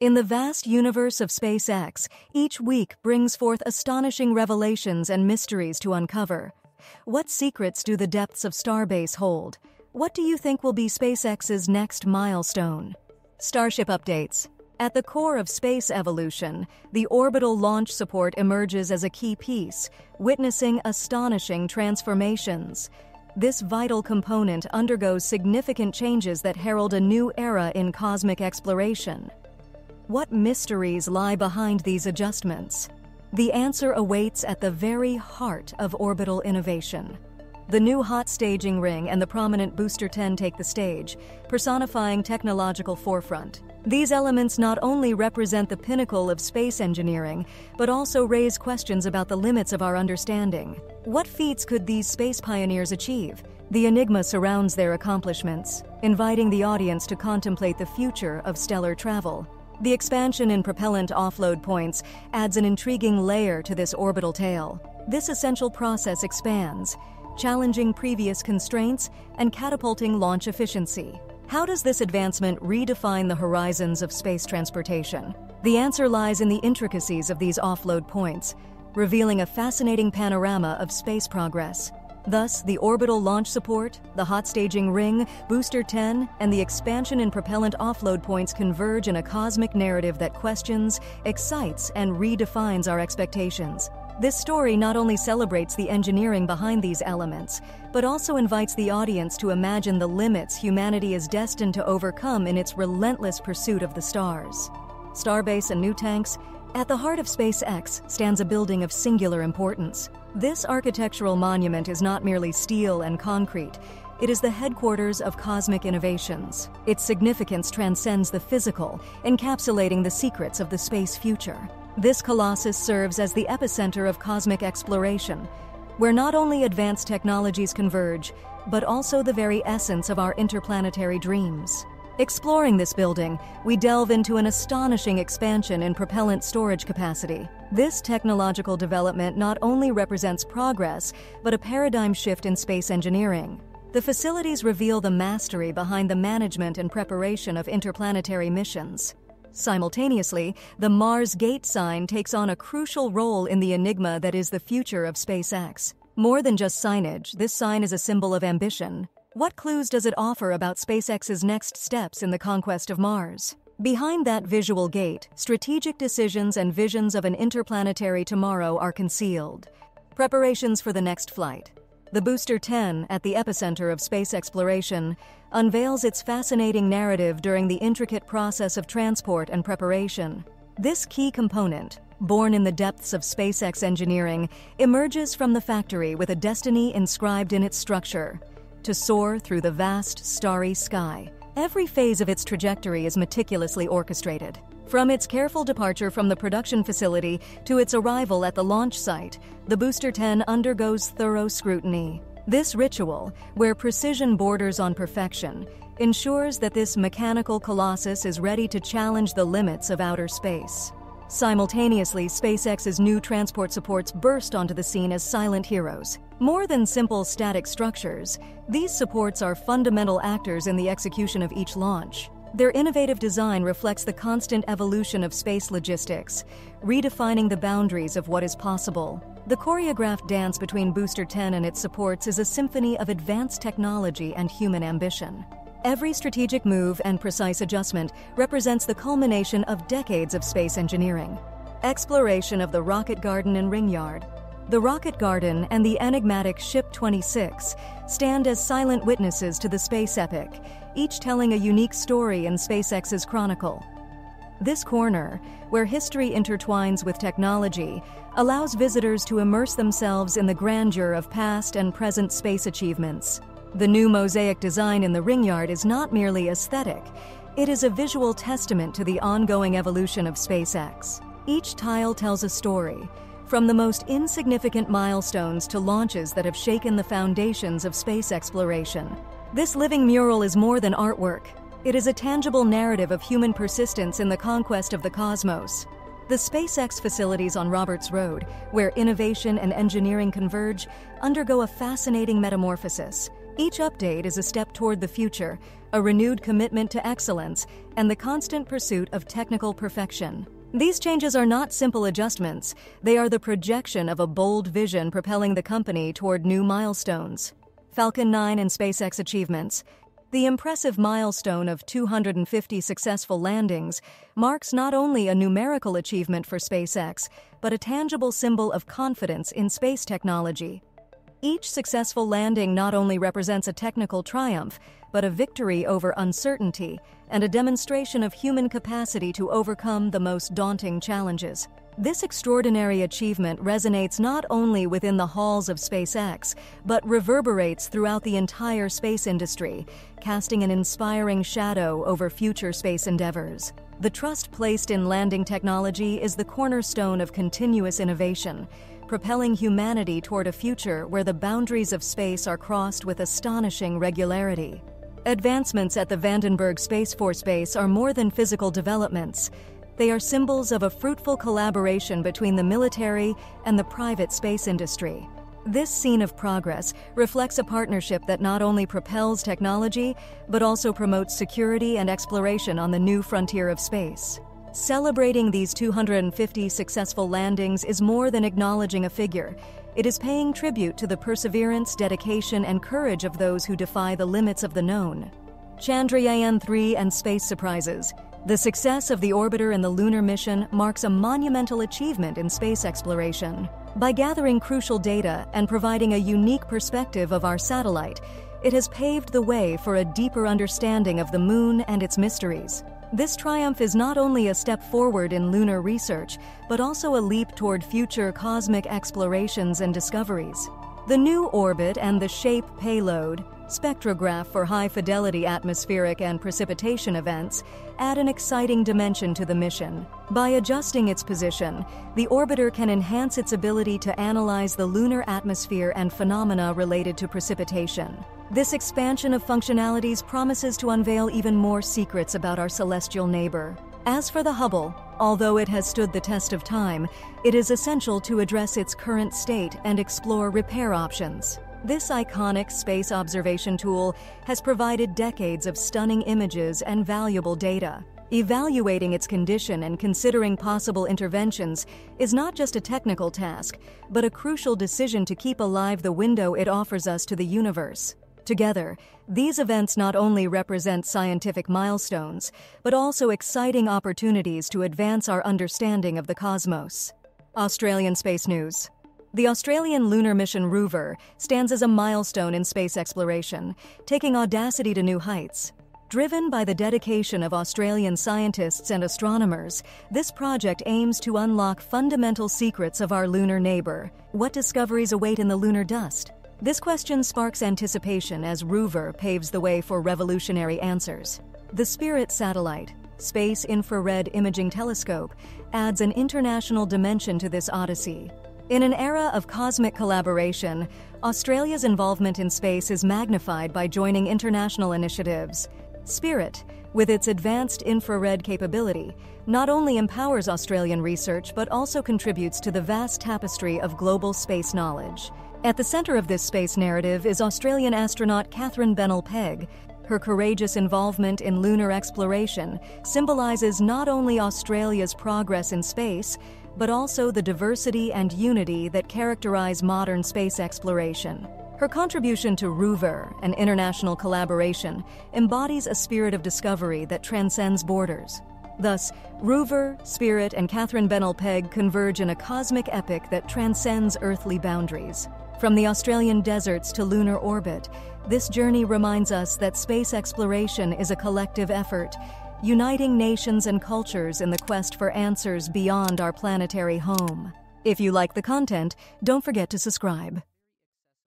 In the vast universe of SpaceX, each week brings forth astonishing revelations and mysteries to uncover. What secrets do the depths of Starbase hold? What do you think will be SpaceX's next milestone? Starship updates. At the core of space evolution, the orbital launch support emerges as a key piece, witnessing astonishing transformations. This vital component undergoes significant changes that herald a new era in cosmic exploration. What mysteries lie behind these adjustments? The answer awaits at the very heart of orbital innovation. The new hot staging ring and the prominent Booster 10 take the stage, personifying technological forefront. These elements not only represent the pinnacle of space engineering, but also raise questions about the limits of our understanding. What feats could these space pioneers achieve? The enigma surrounds their accomplishments, inviting the audience to contemplate the future of stellar travel. The expansion in propellant offload points adds an intriguing layer to this orbital tale. This essential process expands, challenging previous constraints and catapulting launch efficiency. How does this advancement redefine the horizons of space transportation? The answer lies in the intricacies of these offload points, revealing a fascinating panorama of space progress. Thus, the orbital launch support, the hot staging ring, Booster 10, and the expansion in propellant offload points converge in a cosmic narrative that questions, excites, and redefines our expectations. This story not only celebrates the engineering behind these elements, but also invites the audience to imagine the limits humanity is destined to overcome in its relentless pursuit of the stars. Starbase and new tanks. At the heart of SpaceX stands a building of singular importance. This architectural monument is not merely steel and concrete. It is the headquarters of cosmic innovations. Its significance transcends the physical, encapsulating the secrets of the space future. This colossus serves as the epicenter of cosmic exploration, where not only advanced technologies converge, but also the very essence of our interplanetary dreams. Exploring this building, we delve into an astonishing expansion in propellant storage capacity. This technological development not only represents progress, but a paradigm shift in space engineering. The facilities reveal the mastery behind the management and preparation of interplanetary missions. Simultaneously, the Mars Gate sign takes on a crucial role in the enigma that is the future of SpaceX. More than just signage, this sign is a symbol of ambition. What clues does it offer about SpaceX's next steps in the conquest of Mars? Behind that visual gate, strategic decisions and visions of an interplanetary tomorrow are concealed. Preparations for the next flight. The Booster 10, at the epicenter of space exploration, unveils its fascinating narrative during the intricate process of transport and preparation. This key component, born in the depths of SpaceX engineering, emerges from the factory with a destiny inscribed in its structure: to soar through the vast, starry sky. Every phase of its trajectory is meticulously orchestrated. From its careful departure from the production facility to its arrival at the launch site, the Booster 10 undergoes thorough scrutiny. This ritual, where precision borders on perfection, ensures that this mechanical colossus is ready to challenge the limits of outer space. Simultaneously, SpaceX's new transport supports burst onto the scene as silent heroes. More than simple static structures, these supports are fundamental actors in the execution of each launch. Their innovative design reflects the constant evolution of space logistics, redefining the boundaries of what is possible. The choreographed dance between Booster 10 and its supports is a symphony of advanced technology and human ambition. Every strategic move and precise adjustment represents the culmination of decades of space engineering. Exploration of the Rocket Garden and Ring Yard. The Rocket Garden and the enigmatic Ship 26 stand as silent witnesses to the space epic, each telling a unique story in SpaceX's chronicle. This corner, where history intertwines with technology, allows visitors to immerse themselves in the grandeur of past and present space achievements. The new mosaic design in the Ring Yard is not merely aesthetic, it is a visual testament to the ongoing evolution of SpaceX. Each tile tells a story, from the most insignificant milestones to launches that have shaken the foundations of space exploration. This living mural is more than artwork. It is a tangible narrative of human persistence in the conquest of the cosmos. The SpaceX facilities on Roberts Road, where innovation and engineering converge, undergo a fascinating metamorphosis. Each update is a step toward the future, a renewed commitment to excellence, and the constant pursuit of technical perfection. These changes are not simple adjustments. They are the projection of a bold vision propelling the company toward new milestones. Falcon 9 and SpaceX achievements. The impressive milestone of 250 successful landings marks not only a numerical achievement for SpaceX, but a tangible symbol of confidence in space technology. Each successful landing not only represents a technical triumph, but a victory over uncertainty and a demonstration of human capacity to overcome the most daunting challenges. This extraordinary achievement resonates not only within the halls of SpaceX, but reverberates throughout the entire space industry, casting an inspiring shadow over future space endeavors. The trust placed in landing technology is the cornerstone of continuous innovation, propelling humanity toward a future where the boundaries of space are crossed with astonishing regularity. Advancements at the Vandenberg Space Force Base are more than physical developments. They are symbols of a fruitful collaboration between the military and the private space industry. This scene of progress reflects a partnership that not only propels technology, but also promotes security and exploration on the new frontier of space. Celebrating these 250 successful landings is more than acknowledging a figure. It is paying tribute to the perseverance, dedication, and courage of those who defy the limits of the known. Chandrayaan-3 and space surprises. The success of the orbiter and the lunar mission marks a monumental achievement in space exploration. By gathering crucial data and providing a unique perspective of our satellite, it has paved the way for a deeper understanding of the Moon and its mysteries. This triumph is not only a step forward in lunar research, but also a leap toward future cosmic explorations and discoveries. The new orbit and the SHAPE payload, spectrograph for high-fidelity atmospheric and precipitation events, add an exciting dimension to the mission. By adjusting its position, the orbiter can enhance its ability to analyze the lunar atmosphere and phenomena related to precipitation. This expansion of functionalities promises to unveil even more secrets about our celestial neighbor. As for the Hubble, although it has stood the test of time, it is essential to address its current state and explore repair options. This iconic space observation tool has provided decades of stunning images and valuable data. Evaluating its condition and considering possible interventions is not just a technical task, but a crucial decision to keep alive the window it offers us to the universe. Together, these events not only represent scientific milestones, but also exciting opportunities to advance our understanding of the cosmos. Australian space news. The Australian lunar mission Rover stands as a milestone in space exploration, taking Audacity to new heights. Driven by the dedication of Australian scientists and astronomers, this project aims to unlock fundamental secrets of our lunar neighbor. What discoveries await in the lunar dust? This question sparks anticipation as Rover paves the way for revolutionary answers. The Spirit satellite, Space Infrared Imaging Telescope, adds an international dimension to this odyssey. In an era of cosmic collaboration, Australia's involvement in space is magnified by joining international initiatives. Spirit, with its advanced infrared capability, not only empowers Australian research but also contributes to the vast tapestry of global space knowledge. At the center of this space narrative is Australian astronaut Catherine Bennell-Pegg. Her courageous involvement in lunar exploration symbolizes not only Australia's progress in space, but also the diversity and unity that characterize modern space exploration. Her contribution to Rover, an international collaboration, embodies a spirit of discovery that transcends borders. Thus, Rover, Spirit, and Catherine Bennell-Pegg converge in a cosmic epic that transcends earthly boundaries. From the Australian deserts to lunar orbit, this journey reminds us that space exploration is a collective effort, uniting nations and cultures in the quest for answers beyond our planetary home. If you like the content, don't forget to subscribe.